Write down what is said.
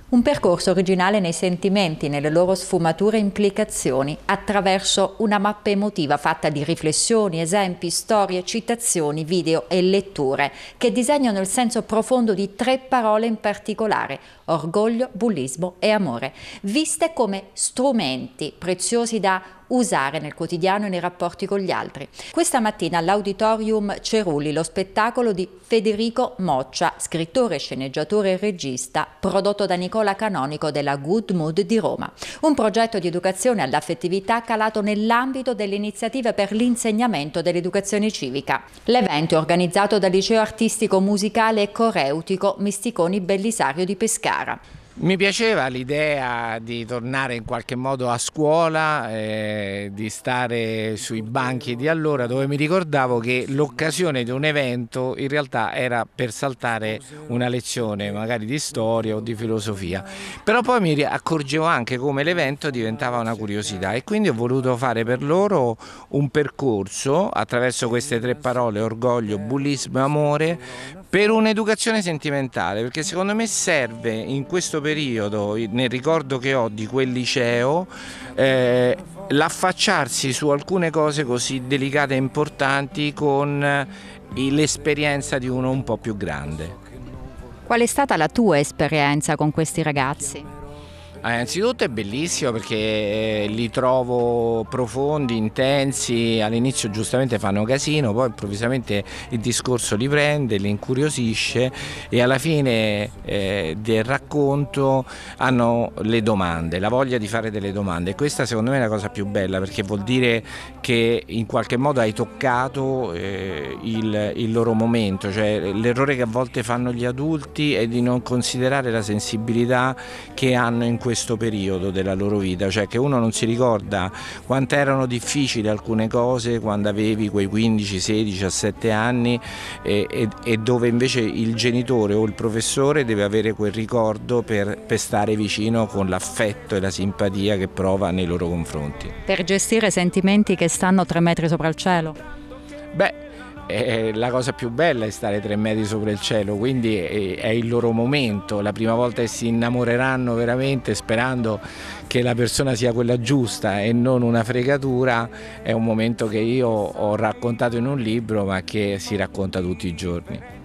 Un percorso originale nei sentimenti, nelle loro sfumature e implicazioni, attraverso una mappa emotiva fatta di riflessioni, esempi, storie, citazioni, video e letture, che disegnano il senso profondo di 3 parole in particolare: orgoglio, bullismo e amore, viste come strumenti preziosi da usare nel quotidiano e nei rapporti con gli altri. Questa mattina all'Auditorium Cerulli lo spettacolo di Federico Moccia, scrittore, sceneggiatore e regista, prodotto da Nicola Canonico della Good Mood di Roma. Un progetto di educazione all'affettività calato nell'ambito delle iniziative per l'insegnamento dell'educazione civica. L'evento è organizzato dal Liceo Artistico Musicale e Coreutico Misticoni Bellisario di Pescara. Mi piaceva l'idea di tornare in qualche modo a scuola, di stare sui banchi di allora, dove mi ricordavo che l'occasione di un evento in realtà era per saltare una lezione magari di storia o di filosofia, però poi mi accorgevo anche come l'evento diventava una curiosità e quindi ho voluto fare per loro un percorso attraverso queste 3 parole: orgoglio, bullismo e amore, per un'educazione sentimentale, perché secondo me serve in questo periodo, nel ricordo che ho di quel liceo, l'affacciarsi su alcune cose così delicate e importanti con l'esperienza di uno un po' più grande. Qual è stata la tua esperienza con questi ragazzi? Innanzitutto è bellissimo perché li trovo profondi, intensi, all'inizio giustamente fanno casino, poi improvvisamente il discorso li prende, li incuriosisce e alla fine del racconto hanno le domande, la voglia di fare delle domande, e questa secondo me è la cosa più bella, perché vuol dire che in qualche modo hai toccato il loro momento, cioè l'errore che a volte fanno gli adulti è di non considerare la sensibilità che hanno in questo periodo della loro vita, cioè che uno non si ricorda quanto erano difficili alcune cose quando avevi quei 15, 16, 17 anni e dove invece il genitore o il professore deve avere quel ricordo per stare vicino con l'affetto e la simpatia che prova nei loro confronti. Per gestire sentimenti che stanno 3 metri sopra il cielo? Beh, la cosa più bella è stare 3 metri sopra il cielo, quindi è il loro momento, la prima volta che si innamoreranno veramente, sperando che la persona sia quella giusta e non una fregatura. È un momento che io ho raccontato in un libro, ma che si racconta tutti i giorni.